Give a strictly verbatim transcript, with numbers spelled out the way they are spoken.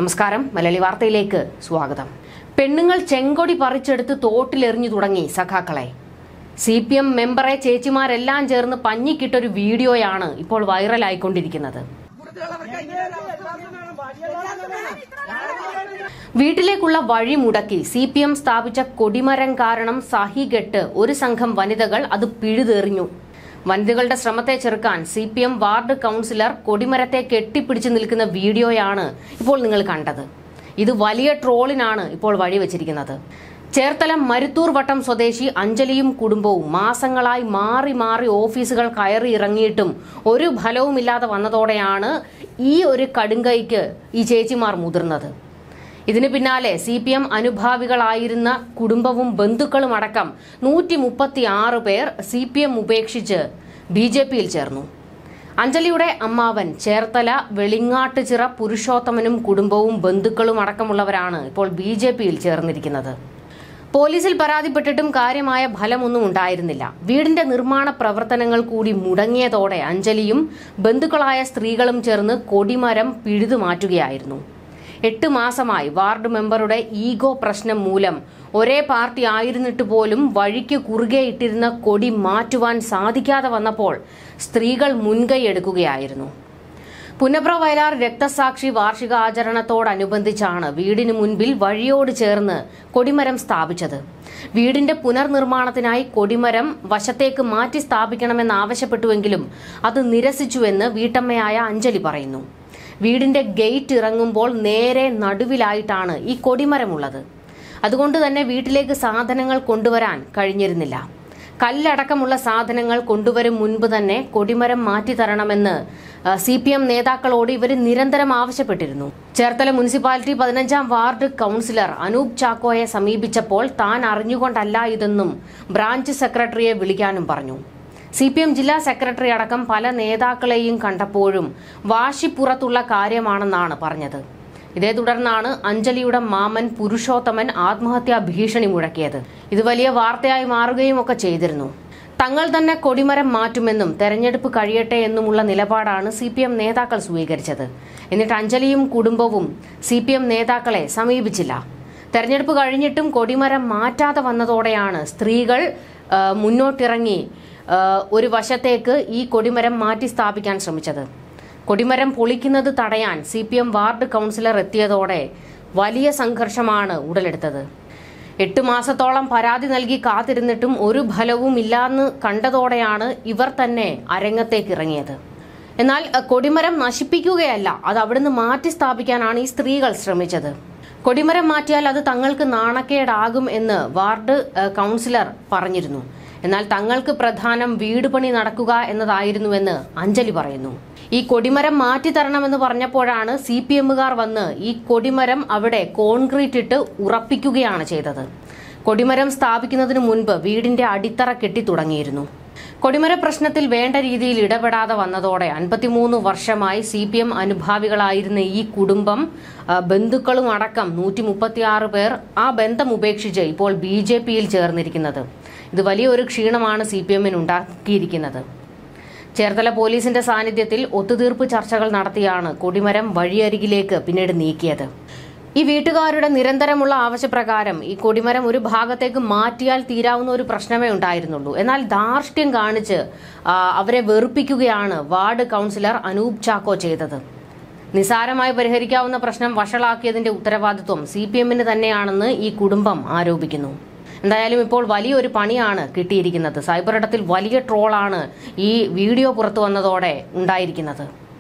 നമസ്കാരം, മലയാളി വാർത്തയിലേക്ക് സ്വാഗതം. പെണ്ണുങ്ങൾ ചെങ്കൊടി പറിച്ചെടുത്ത് തോട്ടിലെറിഞ്ഞു തുടങ്ങി സഖാക്കളെ. സി പി എം മെമ്പറെ ചേച്ചിമാരെല്ലാം ചേർന്ന് പഞ്ഞിക്കിട്ടൊരു വീഡിയോയാണ് ഇപ്പോൾ വൈറലായിക്കൊണ്ടിരിക്കുന്നത്. വീട്ടിലേക്കുള്ള വഴി മുടക്കി സി പി എം സ്ഥാപിച്ച കൊടിമരം കാരണം സഹികെട്ട് ഒരു സംഘം വനിതകൾ അത് പിഴുതെറിഞ്ഞു. വനിതകളുടെ ശ്രമത്തെ ചെറുക്കാൻ C P M ward councillor കൊടിമരത്തെ കെട്ടിപ്പിടിച്ചു നിൽക്കുന്ന വീഡിയോയാണ് ഇപ്പോൾ നിങ്ങൾ കണ്ടത്. ഇത് വലിയ ട്രോളിനാണ് ഇപ്പോൾ വഴിവെച്ചിരിക്കുന്നത്. ചേർത്തല മരുത്തൂർ വട്ടം സ്വദേശി അഞ്ജലിയും കുടുംബവും മാസങ്ങളായി മാറി മാറി ഓഫീസുകൾ കയറി ഇറങ്ങിയിട്ടും ഒരു ഫലവുമില്ലാതെ വന്നതോടെയാണ് ഈ ഒരു കടുങ്കൈക്ക് ഈ ചേച്ചിമാർ മുതിർന്നത്. ഇതിന് പിന്നാലെ സി പി എം അനുഭാവികളായിരുന്ന കുടുംബവും ബന്ധുക്കളും അടക്കം നൂറ്റി മുപ്പത്തി ആറ് പേർ സി പി എം ഉപേക്ഷിച്ച് ബി ജെ പിയിൽ ചേർന്നു. അഞ്ജലിയുടെ അമ്മാവൻ ചേർത്തല വെളിങ്ങാട്ടുചിറ പുരുഷോത്തമനും കുടുംബവും ബന്ധുക്കളും അടക്കമുള്ളവരാണ് ഇപ്പോൾ ബി ജെ പിയിൽ ചേർന്നിരിക്കുന്നത്. പോലീസിൽ പരാതിപ്പെട്ടിട്ടും കാര്യമായ ഫലമൊന്നും ഉണ്ടായിരുന്നില്ല. വീടിന്റെ നിർമ്മാണ പ്രവർത്തനങ്ങൾ കൂടി മുടങ്ങിയതോടെ അഞ്ജലിയും ബന്ധുക്കളായ സ്ത്രീകളും ചേർന്ന് കൊടിമരം പിഴുതു മാറ്റുകയായിരുന്നു. എട്ട് മാസമായി വാർഡ് മെമ്പറുടെ ഈഗോ പ്രശ്നം മൂലം ഒരേ പാർട്ടി ആയിരുന്നിട്ട് പോലും വഴിക്ക് കുറുകെ ഇട്ടിരുന്ന കൊടി മാറ്റുവാൻ സാധിക്കാതെ വന്നപ്പോൾ സ്ത്രീകൾ മുൻകൈയെടുക്കുകയായിരുന്നു. പുന്നപ്ര വയലാർ രക്തസാക്ഷി വാർഷിക ആചരണത്തോടനുബന്ധിച്ചാണ് വീടിന് മുൻപിൽ വഴിയോട് ചേർന്ന് കൊടിമരം സ്ഥാപിച്ചത്. വീടിന്റെ പുനർനിർമ്മാണത്തിനായി കൊടിമരം വശത്തേക്ക് മാറ്റി സ്ഥാപിക്കണമെന്നാവശ്യപ്പെട്ടുവെങ്കിലും അത് നിരസിച്ചുവെന്ന് വീട്ടമ്മയായ അഞ്ജലി പറയുന്നു. വീടിന്റെ ഗേറ്റ് ഇറങ്ങുമ്പോൾ നേരെ നടുവിലായിട്ടാണ് ഈ കൊടിമരമുള്ളത്. അതുകൊണ്ട് തന്നെ വീട്ടിലേക്ക് സാധനങ്ങൾ കൊണ്ടുവരാൻ കഴിഞ്ഞിരുന്നില്ല. കല്ലടക്കമുള്ള സാധനങ്ങൾ കൊണ്ടുവരും മുൻപ് തന്നെ കൊടിമരം മാറ്റിത്തരണമെന്ന് സി പി എം നേതാക്കളോട് ഇവർ നിരന്തരം ആവശ്യപ്പെട്ടിരുന്നു. ചേർത്തല മുനിസിപ്പാലിറ്റി പതിനഞ്ചാം വാർഡ് കൌൺസിലർ അനൂപ് ചാക്കോയെ സമീപിച്ചപ്പോൾ താൻ അറിഞ്ഞുകൊണ്ടല്ല ഇതെന്നും ബ്രാഞ്ച് സെക്രട്ടറിയെ വിളിക്കാനും പറഞ്ഞു. സി പി എം ജില്ലാ സെക്രട്ടറി അടക്കം പല നേതാക്കളെയും കണ്ടപ്പോഴും വാശിപ്പുറത്തുള്ള കാര്യമാണെന്നാണ് പറഞ്ഞത്. ഇതേ തുടർന്നാണ് അഞ്ജലിയുടെ മാമൻ പുരുഷോത്തമൻ ആത്മഹത്യാ ഭീഷണി മുഴക്കിയത്. ഇത് വലിയ വാർത്തയായി മാറുകയും ഒക്കെ ചെയ്തിരുന്നു. തങ്ങൾ തന്നെ കൊടിമരം മാറ്റുമെന്നും തെരഞ്ഞെടുപ്പ് കഴിയട്ടെ എന്നുമുള്ള നിലപാടാണ് സി പി എം നേതാക്കൾ സ്വീകരിച്ചത്. എന്നിട്ട് അഞ്ജലിയും കുടുംബവും സി പി എം നേതാക്കളെ സമീപിച്ചില്ല. തെരഞ്ഞെടുപ്പ് കഴിഞ്ഞിട്ടും കൊടിമരം മാറ്റാതെ വന്നതോടെയാണ് സ്ത്രീകൾ മുന്നോട്ടിറങ്ങി ഒരു വശത്തേക്ക് ഈ കൊടിമരം മാറ്റി സ്ഥാപിക്കാൻ ശ്രമിച്ചത്. കൊടിമരം പൊളിക്കുന്നത് തടയാൻ C P M ward councillor എത്തിയതോടെ വലിയ സംഘർഷമാണ് ഉടലെടുത്തത്. എട്ട് മാസത്തോളം പരാതി നൽകി കാത്തിരുന്നിട്ടും ഒരു ഫലവും ഇല്ലാന്ന് കണ്ടതോടെയാണ് ഇവർ തന്നെ അരങ്ങത്തേക്ക് ഇറങ്ങിയത്. എന്നാൽ കൊടിമരം നശിപ്പിക്കുകയല്ല, അത് അവിടുന്ന് മാറ്റി സ്ഥാപിക്കാനാണ് ഈ സ്ത്രീകൾ ശ്രമിച്ചത്. കൊടിമരം മാറ്റിയാൽ അത് തങ്ങൾക്ക് നാണക്കേടാകും എന്ന് വാർഡ് കൌൺസിലർ പറഞ്ഞിരുന്നു. എന്നാൽ തങ്ങൾക്ക് പ്രധാനം വീട് പണി നടക്കുക എന്നതായിരുന്നുവെന്ന് അഞ്ജലി പറയുന്നു. ഈ കൊടിമരം മാറ്റിത്തരണമെന്ന് പറഞ്ഞപ്പോഴാണ് സി പി എമ്മുകാർ വന്ന് ഈ കൊടിമരം അവിടെ കോൺക്രീറ്റ് ഇട്ട് ഉറപ്പിക്കുകയാണ് ചെയ്തത്. കൊടിമരം സ്ഥാപിക്കുന്നതിന് മുൻപ് വീടിന്റെ അടിത്തറ കെട്ടി തുടങ്ങിയിരുന്നു. കൊടിമര പ്രശ്നത്തിൽ വേണ്ട രീതിയിൽ ഇടപെടാതെ വന്നതോടെ അൻപത്തിമൂന്ന് വർഷമായി സി പി എം അനുഭാവികളായിരുന്ന ഈ കുടുംബം ബന്ധുക്കളും അടക്കം നൂറ്റി മുപ്പത്തിയാറ് പേർ ആ ബന്ധം ഉപേക്ഷിച്ച് ഇപ്പോൾ ബി ജെ പിയിൽ ചേർന്നിരിക്കുന്നത്. ഇത് വലിയൊരു ക്ഷീണമാണ് സി പി എമ്മിന് ഉണ്ടാക്കിയിരിക്കുന്നത്. ചേർത്തല പോലീസിന്റെ സാന്നിധ്യത്തിൽ ഒത്തുതീർപ്പ് ചർച്ചകൾ നടത്തിയാണ് കൊടിമരം വഴിയരികിലേക്ക് പിന്നീട് നീക്കിയത്. ഈ വീട്ടുകാരുടെ നിരന്തരമുള്ള ആവശ്യപ്രകാരം ഈ കൊടിമരം ഒരു ഭാഗത്തേക്ക് മാറ്റിയാൽ തീരാവുന്ന ഒരു പ്രശ്നമേ ഉണ്ടായിരുന്നുള്ളൂ. എന്നാൽ ധാർഷ്ട്യം കാണിച്ച് അവരെ വെറുപ്പിക്കുകയാണ് വാർഡ് കൌൺസിലർ അനൂപ് ചാക്കോ ചെയ്തത്. നിസാരമായി പരിഹരിക്കാവുന്ന പ്രശ്നം വഷളാക്കിയതിന്റെ ഉത്തരവാദിത്വം സി പി എമ്മിന് തന്നെയാണെന്ന് ഈ കുടുംബം ആരോപിക്കുന്നു. എന്തായാലും ഇപ്പോൾ വലിയൊരു പണിയാണ് കിട്ടിയിരിക്കുന്നത്. സൈബർ ഇടത്തിൽ വലിയ ട്രോളാണ് ഈ വീഡിയോ പുറത്തു വന്നതോടെ ഉണ്ടായിരിക്കുന്നത്.